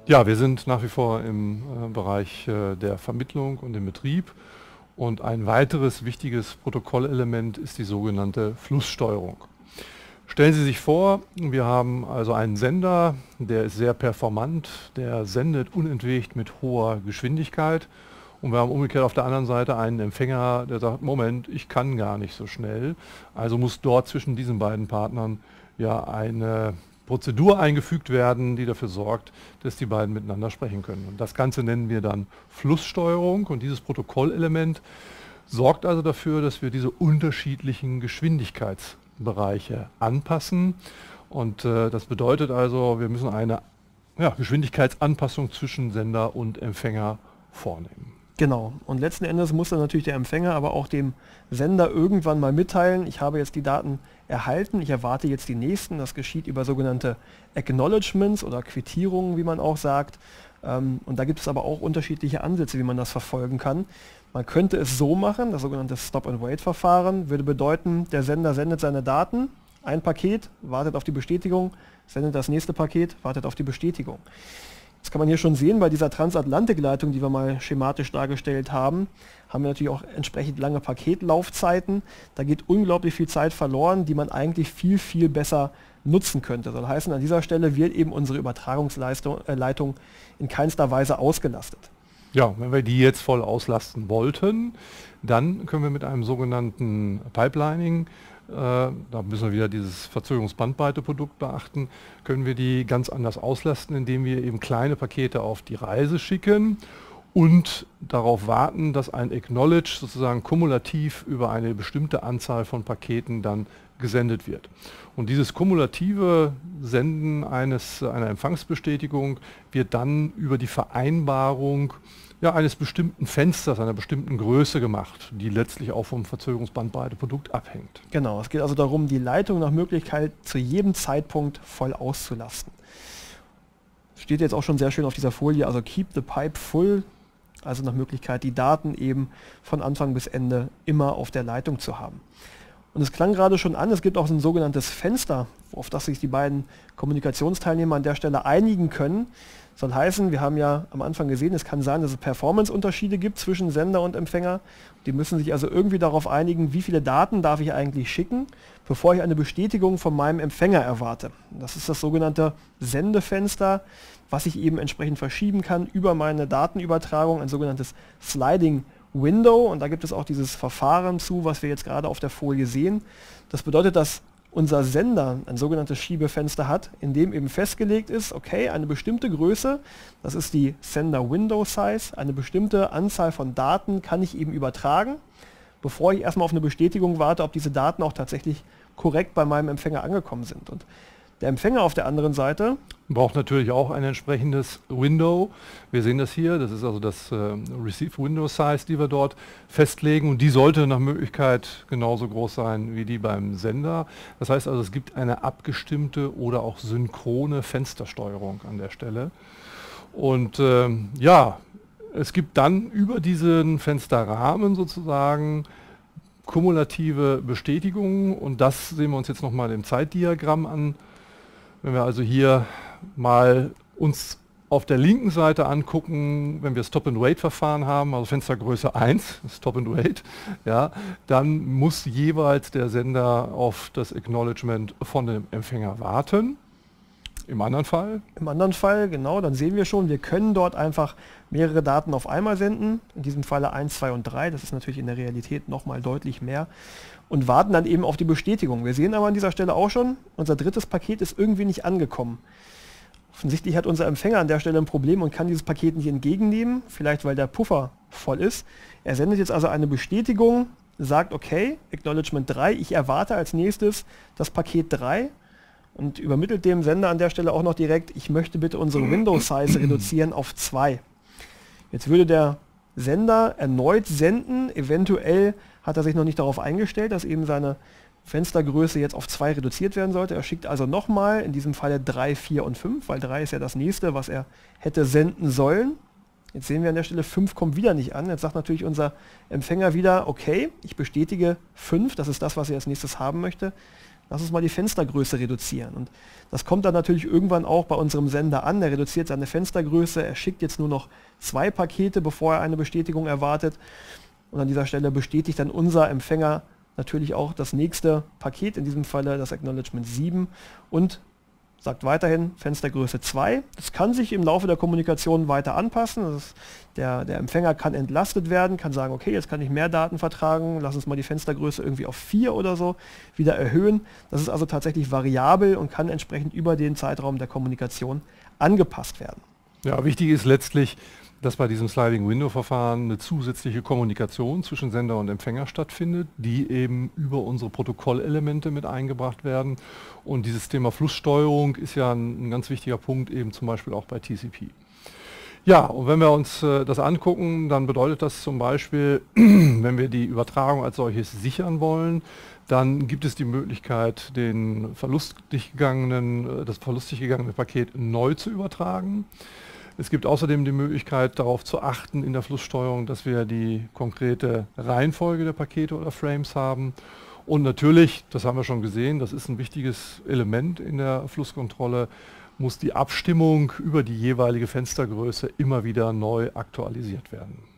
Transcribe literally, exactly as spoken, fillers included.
Ja, wir sind nach wie vor im äh, Bereich äh, der Vermittlung und im Betrieb. Und ein weiteres wichtiges Protokollelement ist die sogenannte Flusssteuerung. Stellen Sie sich vor, wir haben also einen Sender, der ist sehr performant, der sendet unentwegt mit hoher Geschwindigkeit. Und wir haben umgekehrt auf der anderen Seite einen Empfänger, der sagt, Moment, ich kann gar nicht so schnell. Also muss dort zwischen diesen beiden Partnern ja eine Prozedur eingefügt werden, die dafür sorgt, dass die beiden miteinander sprechen können. Und das Ganze nennen wir dann Flusssteuerung. Und dieses Protokollelement sorgt also dafür, dass wir diese unterschiedlichen Geschwindigkeitsbereiche anpassen. Und äh, das bedeutet also, wir müssen eine ja, Geschwindigkeitsanpassung zwischen Sender und Empfänger vornehmen. Genau. Und letzten Endes muss dann natürlich der Empfänger aber auch dem Sender irgendwann mal mitteilen, ich habe jetzt die Daten erhalten, ich erwarte jetzt die nächsten. Das geschieht über sogenannte Acknowledgements oder Quittierungen, wie man auch sagt. Ähm, und da gibt es aber auch unterschiedliche Ansätze, wie man das verfolgen kann. Man könnte es so machen, das sogenannte Stop-and-Wait-Verfahren würde bedeuten, der Sender sendet seine Daten, ein Paket, wartet auf die Bestätigung, sendet das nächste Paket, wartet auf die Bestätigung. Das kann man hier schon sehen, bei dieser Transatlantikleitung, die wir mal schematisch dargestellt haben, haben wir natürlich auch entsprechend lange Paketlaufzeiten. Da geht unglaublich viel Zeit verloren, die man eigentlich viel, viel besser nutzen könnte. Das soll heißen, an dieser Stelle wird eben unsere Übertragungsleitung äh, Leitung in keinster Weise ausgelastet. Ja, wenn wir die jetzt voll auslasten wollten, dann können wir mit einem sogenannten Pipelining, äh, da müssen wir wieder dieses Verzögerungsbandbreite-Produkt beachten, können wir die ganz anders auslasten, indem wir eben kleine Pakete auf die Reise schicken und darauf warten, dass ein Acknowledge sozusagen kumulativ über eine bestimmte Anzahl von Paketen dann gesendet wird. Und dieses kumulative Senden eines, einer Empfangsbestätigung wird dann über die Vereinbarung ja, eines bestimmten Fensters, einer bestimmten Größe gemacht, die letztlich auch vom Verzögerungsbandbreite-Produkt abhängt. Genau, es geht also darum, die Leitung nach Möglichkeit zu jedem Zeitpunkt voll auszulasten. Steht jetzt auch schon sehr schön auf dieser Folie, also keep the pipe full, also nach Möglichkeit die Daten eben von Anfang bis Ende immer auf der Leitung zu haben. Und es klang gerade schon an, es gibt auch ein sogenanntes Fenster, auf das sich die beiden Kommunikationsteilnehmer an der Stelle einigen können. Das soll heißen, wir haben ja am Anfang gesehen, es kann sein, dass es Performance-Unterschiede gibt zwischen Sender und Empfänger. Die müssen sich also irgendwie darauf einigen, wie viele Daten darf ich eigentlich schicken, bevor ich eine Bestätigung von meinem Empfänger erwarte. Das ist das sogenannte Sendefenster, was ich eben entsprechend verschieben kann über meine Datenübertragung, ein sogenanntes Sliding Window, und da gibt es auch dieses Verfahren zu, was wir jetzt gerade auf der Folie sehen. Das bedeutet, dass unser Sender ein sogenanntes Schiebefenster hat, in dem eben festgelegt ist, okay, eine bestimmte Größe, das ist die Sender Window Size, eine bestimmte Anzahl von Daten kann ich eben übertragen, bevor ich erstmal auf eine Bestätigung warte, ob diese Daten auch tatsächlich korrekt bei meinem Empfänger angekommen sind. Und der Empfänger auf der anderen Seite braucht natürlich auch ein entsprechendes Window. Wir sehen das hier, das ist also das äh, Receive Window Size, die wir dort festlegen, und die sollte nach Möglichkeit genauso groß sein wie die beim Sender. Das heißt also, es gibt eine abgestimmte oder auch synchrone Fenstersteuerung an der Stelle. Und ähm, ja, es gibt dann über diesen Fensterrahmen sozusagen kumulative Bestätigungen, und das sehen wir uns jetzt nochmal im Zeitdiagramm an. Wenn wir also hier mal uns auf der linken Seite angucken, wenn wir Stop-and-Wait-Verfahren haben, also Fenstergröße eins, Stop-and-Wait, ja, dann muss jeweils der Sender auf das Acknowledgement von dem Empfänger warten. Im anderen Fall? Im anderen Fall, genau, dann sehen wir schon, wir können dort einfach mehrere Daten auf einmal senden, in diesem Falle eins, zwei und drei, das ist natürlich in der Realität nochmal deutlich mehr, und warten dann eben auf die Bestätigung. Wir sehen aber an dieser Stelle auch schon, unser drittes Paket ist irgendwie nicht angekommen. Offensichtlich hat unser Empfänger an der Stelle ein Problem und kann dieses Paket nicht entgegennehmen, vielleicht weil der Puffer voll ist. Er sendet jetzt also eine Bestätigung, sagt, okay, Acknowledgement drei, ich erwarte als nächstes das Paket drei, und übermittelt dem Sender an der Stelle auch noch direkt, ich möchte bitte unsere Window Size reduzieren auf zwei. Jetzt würde der Sender erneut senden, eventuell hat er sich noch nicht darauf eingestellt, dass eben seine Fenstergröße jetzt auf zwei reduziert werden sollte. Er schickt also nochmal, in diesem Falle drei, vier und fünf, weil drei ist ja das nächste, was er hätte senden sollen. Jetzt sehen wir an der Stelle, fünf kommt wieder nicht an. Jetzt sagt natürlich unser Empfänger wieder, okay, ich bestätige fünf, das ist das, was er als nächstes haben möchte. lass uns mal die Fenstergröße reduzieren. Und das kommt dann natürlich irgendwann auch bei unserem Sender an. Er reduziert seine Fenstergröße, er schickt jetzt nur noch zwei Pakete, bevor er eine Bestätigung erwartet. Und an dieser Stelle bestätigt dann unser Empfänger natürlich auch das nächste Paket, in diesem Falle das Acknowledgement sieben, und sagt weiterhin Fenstergröße zwei. Das kann sich im Laufe der Kommunikation weiter anpassen. Das ist, der, der Empfänger kann entlastet werden, kann sagen, okay, jetzt kann ich mehr Daten vertragen, lass uns mal die Fenstergröße irgendwie auf vier oder so wieder erhöhen. Das ist also tatsächlich variabel und kann entsprechend über den Zeitraum der Kommunikation angepasst werden. Ja, wichtig ist letztlich, dass bei diesem Sliding-Window-Verfahren eine zusätzliche Kommunikation zwischen Sender und Empfänger stattfindet, die eben über unsere Protokollelemente mit eingebracht werden. Und dieses Thema Flusssteuerung ist ja ein, ein ganz wichtiger Punkt, eben zum Beispiel auch bei T C P. Ja, und wenn wir uns äh, das angucken, dann bedeutet das zum Beispiel, wenn wir die Übertragung als solches sichern wollen, dann gibt es die Möglichkeit, den verlustig gegangenen, das verlustig gegangene Paket neu zu übertragen. Es gibt außerdem die Möglichkeit, darauf zu achten in der Flusssteuerung, dass wir die konkrete Reihenfolge der Pakete oder Frames haben. Und natürlich, das haben wir schon gesehen, das ist ein wichtiges Element in der Flusskontrolle, muss die Abstimmung über die jeweilige Fenstergröße immer wieder neu aktualisiert werden.